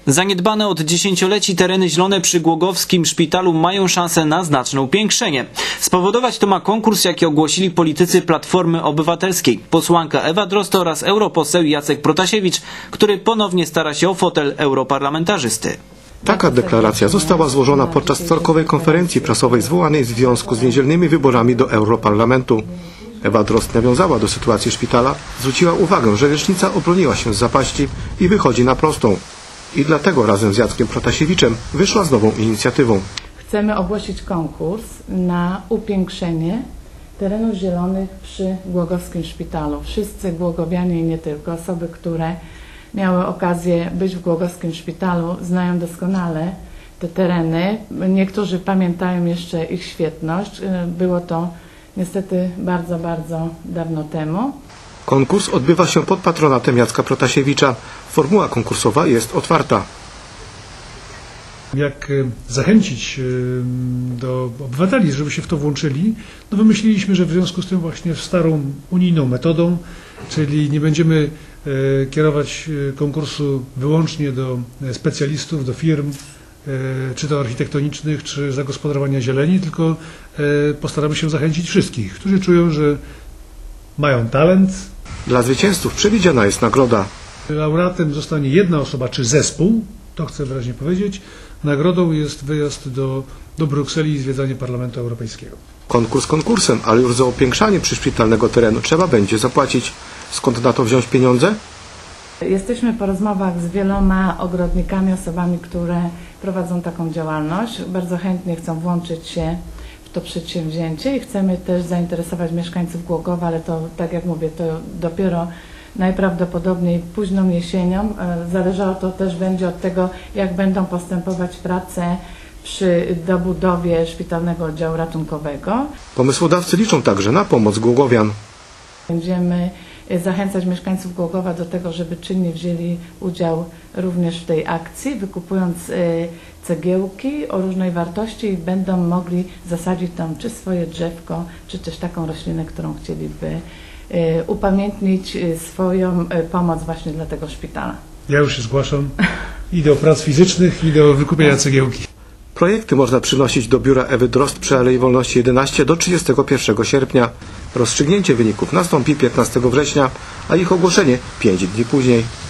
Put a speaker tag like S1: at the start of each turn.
S1: Zaniedbane od dziesięcioleci tereny zielone przy Głogowskim Szpitalu mają szansę na znaczne upiększenie. Spowodować to ma konkurs, jaki ogłosili politycy Platformy Obywatelskiej. Posłanka Ewa Drozd oraz europoseł Jacek Protasiewicz, który ponownie stara się o fotel europarlamentarzysty.
S2: Taka deklaracja została złożona podczas wtorkowej konferencji prasowej zwołanej w związku z niedzielnymi wyborami do Europarlamentu. Ewa Drozd nawiązała do sytuacji szpitala, zwróciła uwagę, że lecznica obroniła się z zapaści i wychodzi na prostą. I dlatego razem z Jackiem Protasiewiczem wyszła z nową inicjatywą.
S3: Chcemy ogłosić konkurs na upiększenie terenów zielonych przy Głogowskim Szpitalu. Wszyscy głogowianie i nie tylko, osoby, które miały okazję być w Głogowskim Szpitalu, znają doskonale te tereny. Niektórzy pamiętają jeszcze ich świetność. Było to niestety bardzo, bardzo dawno temu.
S2: Konkurs odbywa się pod patronatem Jacka Protasiewicza. Formuła konkursowa jest otwarta.
S4: Jak zachęcić do obywateli, żeby się w to włączyli, no wymyśliliśmy, że w związku z tym właśnie starą unijną metodą, czyli nie będziemy kierować konkursu wyłącznie do specjalistów, do firm, czy to architektonicznych, czy zagospodarowania zieleni, tylko postaramy się zachęcić wszystkich, którzy czują, że mają talent.
S2: Dla zwycięzców przewidziana jest nagroda.
S4: Laureatem zostanie jedna osoba czy zespół, to chcę wyraźnie powiedzieć. Nagrodą jest wyjazd do Brukseli i zwiedzanie Parlamentu Europejskiego.
S2: Konkurs konkursem, ale już za upiększanie przyszpitalnego terenu trzeba będzie zapłacić. Skąd na to wziąć pieniądze?
S3: Jesteśmy po rozmowach z wieloma ogrodnikami, osobami, które prowadzą taką działalność. Bardzo chętnie chcą włączyć się w to przedsięwzięcie i chcemy też zainteresować mieszkańców Głogowa, ale to, tak jak mówię, to dopiero najprawdopodobniej późną jesienią. Zależało to też będzie od tego, jak będą postępować prace przy dobudowie szpitalnego oddziału ratunkowego.
S2: Pomysłodawcy liczą także na pomoc głogowian.
S3: Będziemy zachęcać mieszkańców Głogowa do tego, żeby czynnie wzięli udział również w tej akcji, wykupując cegiełki o różnej wartości i będą mogli zasadzić tam czy swoje drzewko, czy też taką roślinę, którą chcieliby upamiętnić swoją pomoc właśnie dla tego szpitala.
S4: Ja już się zgłaszam i do prac fizycznych, i do wykupienia cegiełki.
S2: Projekty można przynosić do biura Ewy Drozd przy Alei Wolności 11 do 31 sierpnia. Rozstrzygnięcie wyników nastąpi 15 września, a ich ogłoszenie 5 dni później.